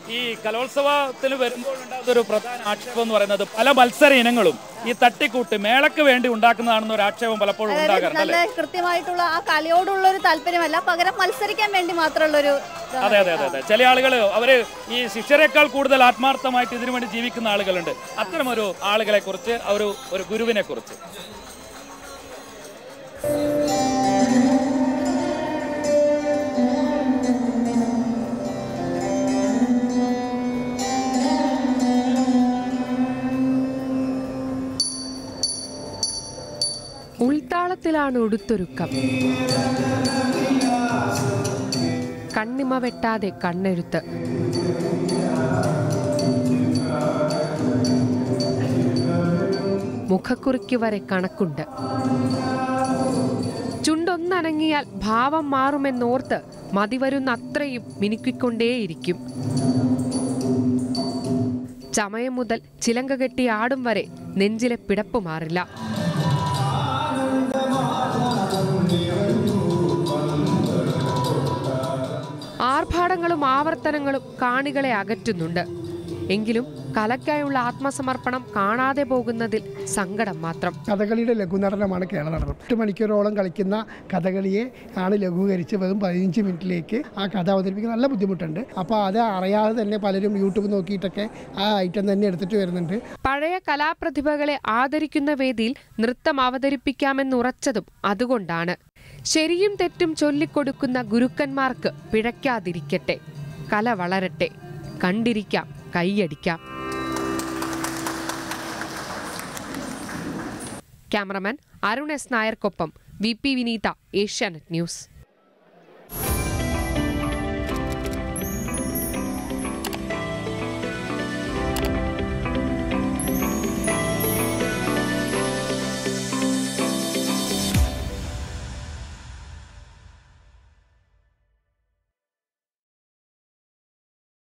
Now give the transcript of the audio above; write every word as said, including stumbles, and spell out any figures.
ഈ കലോത്സവത്തിന് വരുമ്പോൾ ഉണ്ടാകുന്ന ഒരു പ്രധാന ആക്ഷേപം എന്ന് പറയുന്നത് പല മത്സര ഇനങ്ങളും ഈ തട്ടിക്കൂട്ട് മേളക്ക് വേണ്ടി ഉണ്ടാക്കുന്നതാണെന്ന ഒരു ആക്ഷേപം പലപ്പോഴും ഉണ്ടാകാറുണ്ട്. കൃത്യമായിട്ടുള്ള ആ കലയോടുള്ള ഒരു താല്പര്യമല്ല, പകരം മത്സരിക്കാൻ വേണ്ടി മാത്രമുള്ളൊരു. അതെ അതെ അതെ അതെ ചില ആളുകൾ അവര് ഈ ശിഷ്യരെക്കാൾ കൂടുതൽ ആത്മാർത്ഥമായിട്ട് ഇതിനു വേണ്ടി ജീവിക്കുന്ന ആളുകളുണ്ട്. അത്തരം ഒരു ആളുകളെ കുറിച്ച് ഒരു ഒരു ഗുരുവിനെ കുറിച്ച് ഉൾത്താളത്തിലാണ് ഉടുത്തൊരുക്കം. കണ്ണിമ വെട്ടാതെ കണ്ണെഴുത്ത്. മുഖക്കുറിക്ക് വരെ കണക്കുണ്ട്. ചുണ്ടൊന്നനങ്ങിയാൽ ഭാവം മാറുമെന്നോർത്ത് മതിവരുന്ന അത്രയും മിനുക്കിക്കൊണ്ടേയിരിക്കും. ചമയം മുതൽ ചിലങ്ക കെട്ടി ആടും വരെ നെഞ്ചിലെ പിടപ്പ് മാറില്ല. ആർഭാടങ്ങളും ആവർത്തനങ്ങളും കാണികളെ അകറ്റുന്നുണ്ട്. എങ്കിലും കലയ്ക്കായുള്ള ആത്മസമർപ്പണം കാണാതെ പോകുന്നതിൽ സങ്കടം മാത്രം. കഥകളിയുടെ ലഘുനടനമാണ് കേരള നടനം. എട്ട് മണിക്കൂറോളം കളിക്കുന്ന കഥകളിയെ ആണ് ലഘൂകരിച്ച് വെറും പതിനഞ്ച് മിനിറ്റിലേക്ക് ആ കഥ അവതരിപ്പിക്കാൻ നല്ല ബുദ്ധിമുട്ടുണ്ട്. അപ്പോൾ അത് അറിയാതെ തന്നെ പലരും യൂട്യൂബ് നോക്കിയിട്ടൊക്കെ ആ ഐറ്റം തന്നെ എടുത്തിട്ട് വരുന്നുണ്ട്. പഴയ കലാപ്രതിഭകളെ ആദരിക്കുന്ന വേദിയിൽ നൃത്തം അവതരിപ്പിക്കാമെന്നുറച്ചതും അതുകൊണ്ടാണ്. ശരിയും തെറ്റും ചൊല്ലിക്കൊടുക്കുന്ന ഗുരുക്കന്മാർക്ക് പിഴയ്ക്കാതിരിക്കട്ടെ. കല വളരട്ടെ. കണ്ടിരിക്കാം, കൈയടിക്കാം. ക്യാമറമാൻ അരുൺ എസ് നായർക്കൊപ്പം V P Vineetha, Asianet news.